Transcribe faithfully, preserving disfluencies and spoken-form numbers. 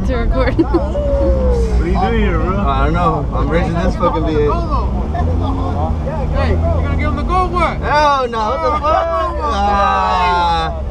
to record. What are you doing here, bro? I don't know. I'm racing this fucking V eight. Hey, you gonna give him the gold one? Hell no, what the fuck? Ah.